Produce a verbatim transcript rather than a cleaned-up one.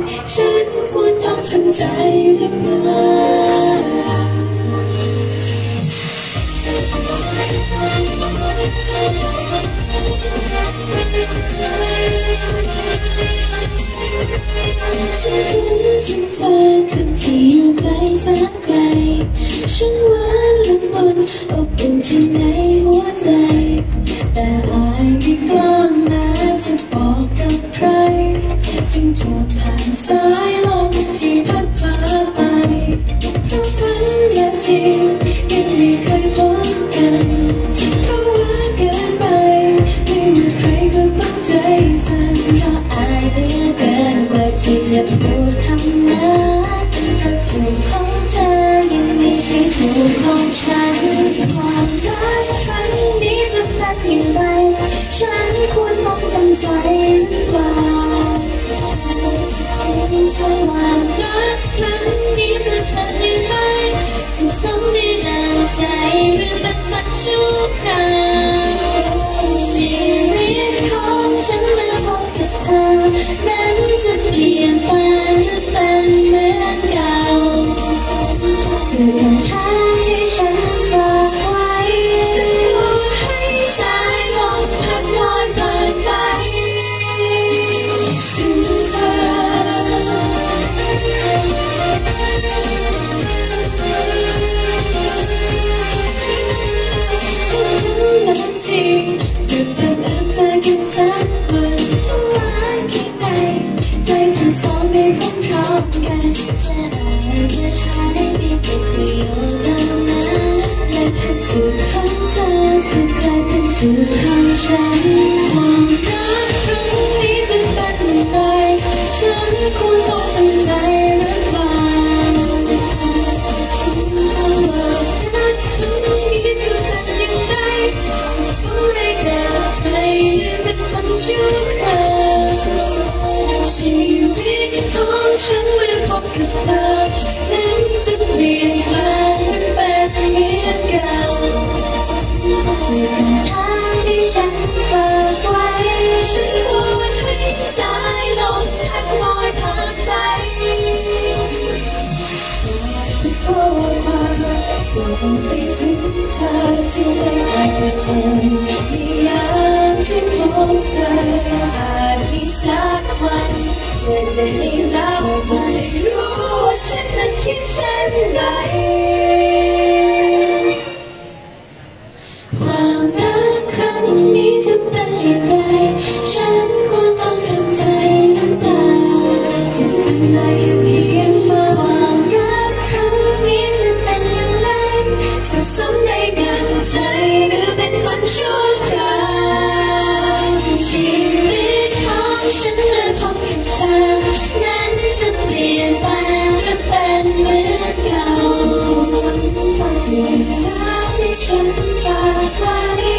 ฉันควรต้องทำใจหรือเปล่าฉันถึงเธอคนที่อยู่ไกลแสนไกลฉันหวานละมุนอบอุ่นแค่ในหัวใจแต่อายไม่กล้าแม้จะบอกกับใครจึงโจดผ่านสายลมให้พัดพาไปเพราะฝันและจริงยังไม่เคยพบกันเพราะว่าเกินไปไม่ว่าใครก็ต้องใจสั่นเพราะอายเหลือเกินกว่าที่จะพูดคำนั้นเพราะถูกของเธอยังไม่ใช่ถูกของฉันความรักครั้งนี้จะเป็นอย่างไรฉันควรต้องจำใจหรือเปล่าความรักครั้งนี้จะเป็นอย่างไรสุขสมในน้ำใจหรือเป็นฝันชั่วคราวชีวิตของฉันเมื่อพบกับเธอนั้นจะเปลี่ยนไปหรือเป็นเหมือนเก่าคือคำถามที่ฉันฝากไว้จะขอให้สายลมพัดลอยผ่านไปถึงเธอจริงจะเป็นเอิญเจอกันสักวันทุกวันแค่ไหนใจทั้งสองไม่พร้อมกันจะอาจจะหาได้ไม่เป็นประโยชน์แล้วนะและถ้าสุดของเธอจะกลายเป็นสุดของฉันความรักครั้งนี้จะเป็นอย่างไรฉันควรต้องทำใจหรือเปล่าความรักครั้งนี้จะเป็นอย่างไรไม่แน่ใจเป็นคนชั่วคราวชีวิตของฉันเมื่อพบกับเธอนั้นจะเปลี่ยนแปลงเป็นเหมือนเก่าคือคำถามที่ฉันฝากไว้ฉันควรให้สายลมพัดลอยผ่านไปจะขอความรักส่งไปถึงเธอที่ไม่อาจจะเป็นอยากที่พบเธออาจมีสักวันเธอจะได้รับใจรู้ว่าฉันนั้นคิดเช่นไรความรักครั้งนี้จะเป็นอย่างไรฉันควรต้องทำใจหรือเปล่าจะเป็นอะไรเพียงความรักครั้งนี้จะเป็นอย่างไรสุขสมในกันใจหรือเป็นฝันชั่วคราวชีวิตของฉันเมื่อพบกับเธอนั้นจะเปลี่ยนแปลงหรือเป็นเหมือนเก่าคือทางที่ฉันฝากไว้